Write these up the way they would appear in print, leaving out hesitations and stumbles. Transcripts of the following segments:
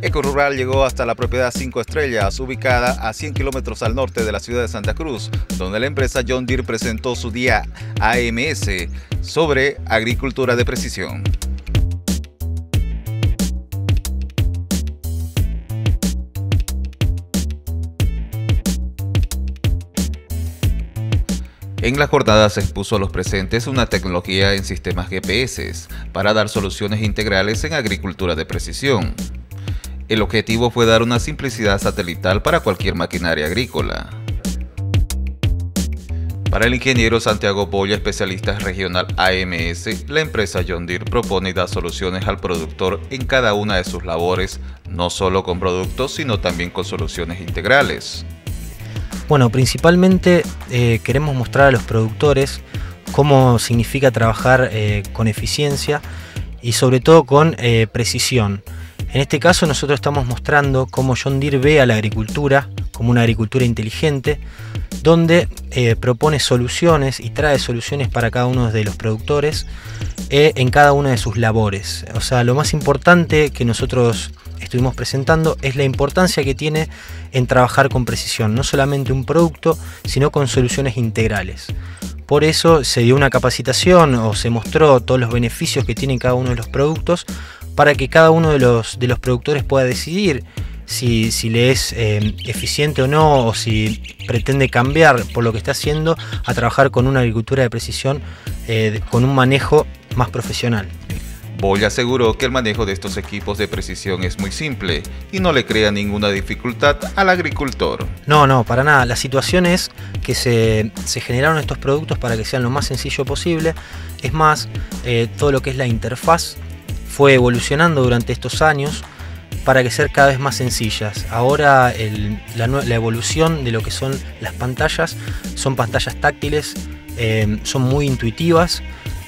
Ecorural llegó hasta la propiedad 5 Estrellas, ubicada a 100 kilómetros al norte de la ciudad de Santa Cruz, donde la empresa John Deere presentó su día AMS sobre agricultura de precisión. En la jornada se expuso a los presentes una tecnología en sistemas GPS para dar soluciones integrales en agricultura de precisión. El objetivo fue dar una simplicidad satelital para cualquier maquinaria agrícola. Para el ingeniero Santiago Boya, especialista regional AMS, la empresa John Deere propone y da soluciones al productor en cada una de sus labores, no solo con productos, sino también con soluciones integrales. Bueno, principalmente queremos mostrar a los productores cómo significa trabajar con eficiencia y sobre todo con precisión. En este caso nosotros estamos mostrando cómo John Deere ve a la agricultura como una agricultura inteligente, donde propone soluciones y trae soluciones para cada uno de los productores en cada una de sus labores. O sea, lo más importante que nosotros estuvimos presentando es la importancia que tiene en trabajar con precisión, no solamente un producto, sino con soluciones integrales. Por eso se dio una capacitación o se mostró todos los beneficios que tienen cada uno de los productos para que cada uno de los productores pueda decidir si le es eficiente o no, o si pretende cambiar por lo que está haciendo a trabajar con una agricultura de precisión con un manejo más profesional. Boya aseguró que el manejo de estos equipos de precisión es muy simple y no le crea ninguna dificultad al agricultor. No, para nada. La situación es que se generaron estos productos para que sean lo más sencillo posible. Es más, todo lo que es la interfaz fue evolucionando durante estos años para que sean cada vez más sencillas. Ahora la evolución de lo que son las pantallas son pantallas táctiles, son muy intuitivas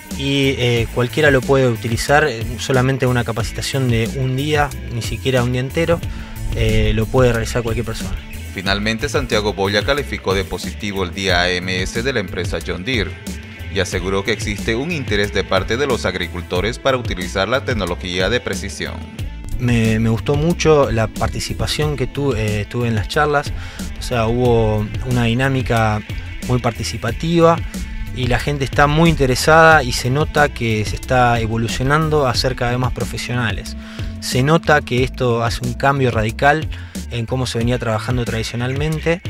y cualquiera lo puede utilizar. Solamente una capacitación de un día, ni siquiera un día entero, lo puede realizar cualquier persona. Finalmente, Santiago Boya calificó de positivo el día AMS de la empresa John Deere y aseguró que existe un interés de parte de los agricultores para utilizar la tecnología de precisión. Me gustó mucho la participación que tuve en las charlas. O sea, hubo una dinámica muy participativa y la gente está muy interesada y se nota que se está evolucionando a ser cada vez más profesionales. Se nota que esto hace un cambio radical en cómo se venía trabajando tradicionalmente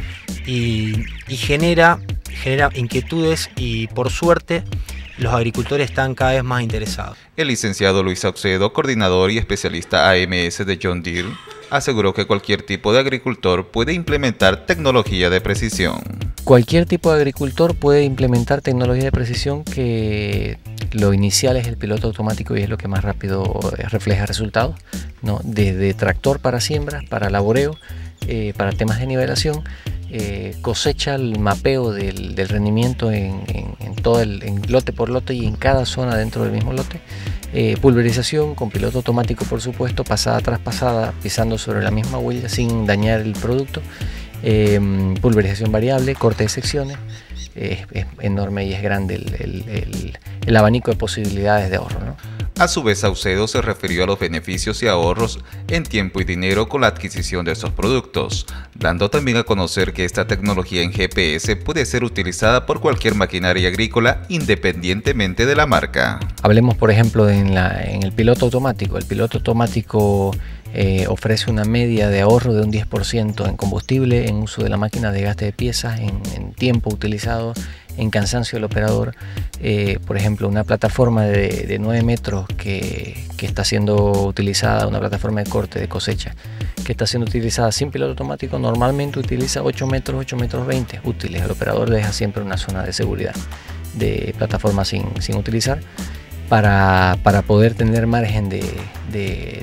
y genera inquietudes, y por suerte los agricultores están cada vez más interesados. El licenciado Luis Saucedo, coordinador y especialista AMS de John Deere, aseguró que cualquier tipo de agricultor puede implementar tecnología de precisión. Cualquier tipo de agricultor puede implementar tecnología de precisión, que lo inicial es el piloto automático y es lo que más rápido refleja resultados, ¿no? Desde tractor para siembra, para laboreo, para temas de nivelación, cosecha, el mapeo del rendimiento en todo en lote por lote y en cada zona dentro del mismo lote, pulverización con piloto automático, por supuesto, pasada tras pasada, pisando sobre la misma huella sin dañar el producto, pulverización variable, corte de secciones. Es enorme y es grande el abanico de posibilidades de ahorro, ¿no? A su vez, Saucedo se refirió a los beneficios y ahorros en tiempo y dinero con la adquisición de estos productos, dando también a conocer que esta tecnología en GPS puede ser utilizada por cualquier maquinaria agrícola independientemente de la marca. Hablemos, por ejemplo, en el piloto automático. El piloto automático ofrece una media de ahorro de un 10% en combustible, en uso de la máquina, de gasto de piezas, en tiempo utilizado, en cansancio del operador. Por ejemplo, una plataforma de 9 metros que está siendo utilizada, una plataforma de corte, de cosecha, que está siendo utilizada sin piloto automático, normalmente utiliza 8 metros 20 útiles. El operador deja siempre una zona de seguridad de plataforma sin utilizar para poder tener margen de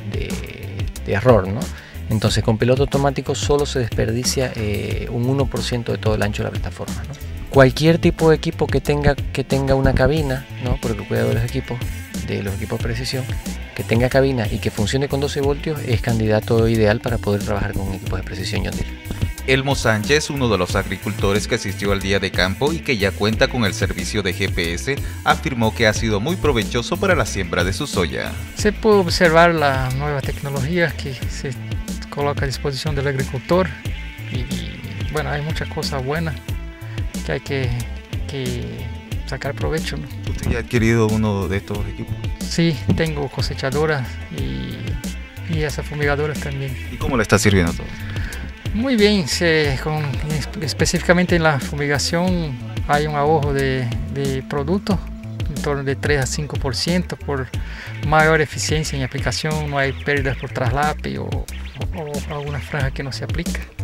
error, ¿no? Entonces, con piloto automático solo se desperdicia un 1% de todo el ancho de la plataforma, ¿no? Cualquier tipo de equipo que tenga una cabina, ¿no? Por el cuidado de los equipos de precisión, que tenga cabina y que funcione con 12 voltios, es candidato ideal para poder trabajar con equipos de precisión John Deere. Elmo Sánchez, uno de los agricultores que asistió al día de campo y que ya cuenta con el servicio de GPS, afirmó que ha sido muy provechoso para la siembra de su soya. Se puede observar las nuevas tecnologías que se coloca a disposición del agricultor y bueno, hay muchas cosas buenas que hay que sacar provecho, ¿no? ¿Usted ya ha adquirido uno de estos equipos? Sí, tengo cosechadoras y esas fumigadoras también. ¿Y cómo le está sirviendo todo? Muy bien, específicamente en la fumigación hay un ahorro de productos en torno de 3 a 5% por mayor eficiencia en aplicación, no hay pérdidas por traslape o alguna franja que no se aplica.